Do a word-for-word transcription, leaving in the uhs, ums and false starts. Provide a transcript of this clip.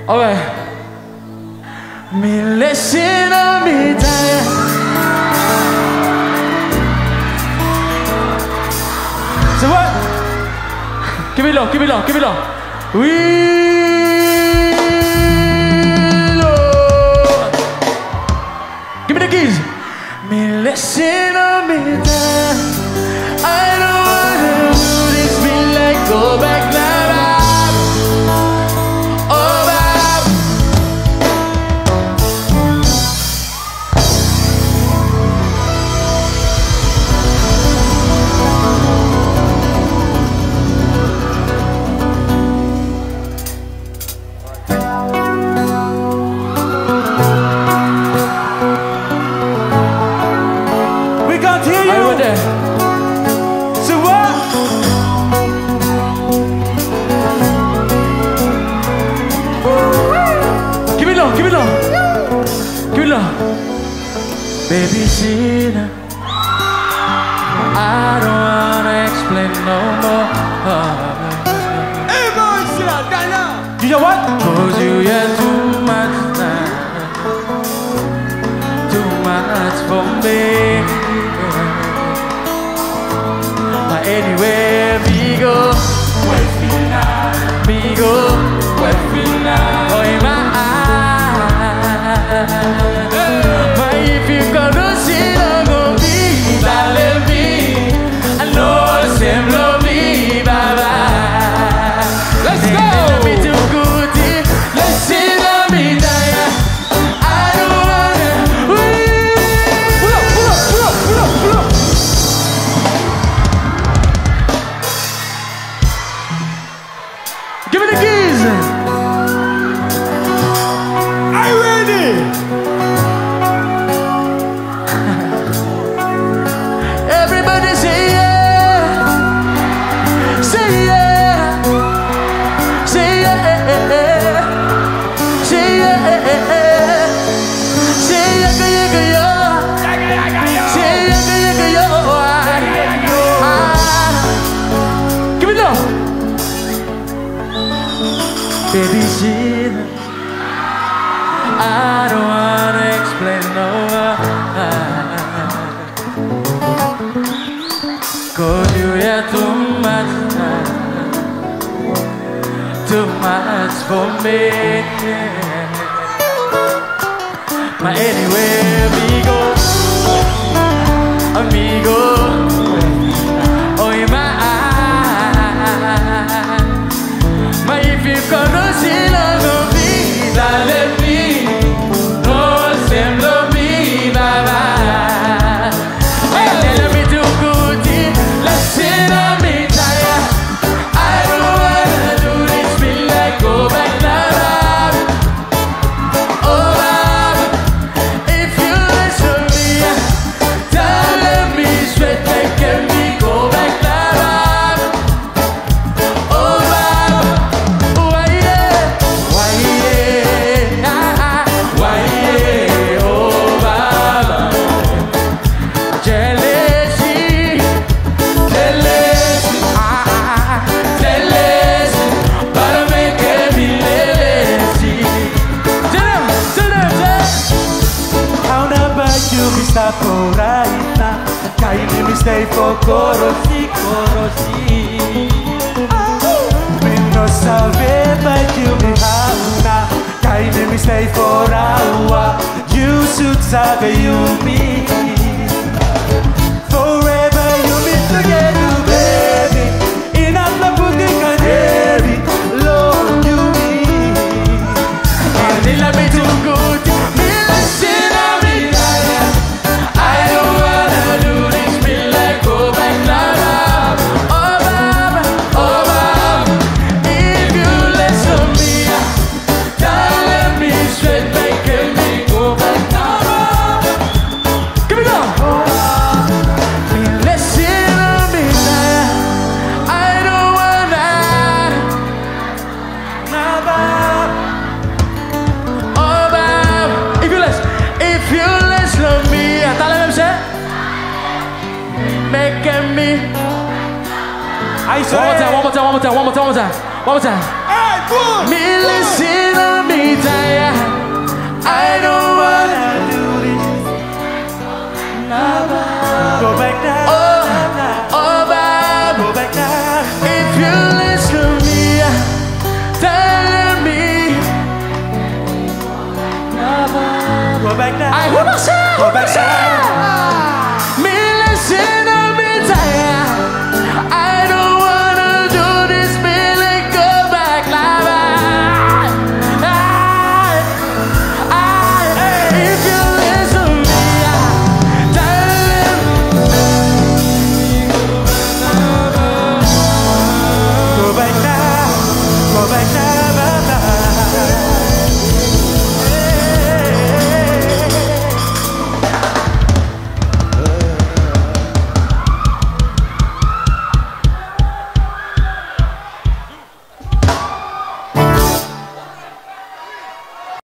Alright. Me listen to me die. So what? Give me low, give me low, give me low. We Lord. Give me the keys. Me listen to me die. I don't wanna do this. Me like go back now. Baby, see now, I don't wanna explain no more. Hey, boy, sit down, down. You know what? Cause you had too much time, too much for me. But anywhere we go, we feel now, we go, we feel now. Oh, in my eyes. But if you gonna see I'm gonna be darling me, I know same love me, bye bye. Let's go. Let me do good, let's see me die. I don't wanna wait. Pull up, pull up, pull up, pull up, pull up. Give me the keys. Are you ready? Baby, shit, I don't wanna explain no more. Cause you had too much time, too much for me. But anywhere we go, amigo, oh in my eyes. But if you gonna see love me, darling me, no same love me, bye bye. And then let me do good, let's see me die. I don't wanna do this, feel like go back now. Oh, love, if you listen to me, darling me straight, like me go back now. For right now, kind of stay for Korosi, Korosi. We no salve, but you be how now. Kind of stay for hour. You should save you me. Forever you be together, baby. Enough love for the canary, Lord you me. And they love me too good. Making me. I say. One more time, one more time, one more time, one more time, one more time, one more time. Hey, good. Me listen to me. retire. I don't wanna do this. Never. Go back now. Oh, oh, babe. Go back now. If you listen to me, tell me. Go back now. I wanna say. Go back now.